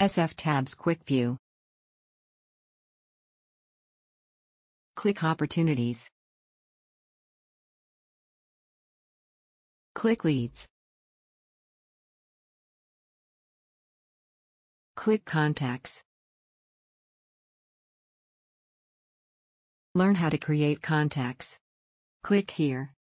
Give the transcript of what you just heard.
SF Tabs Quick View. Click Opportunities. Click Leads. Click Contacts. Learn how to create contacts. Click here.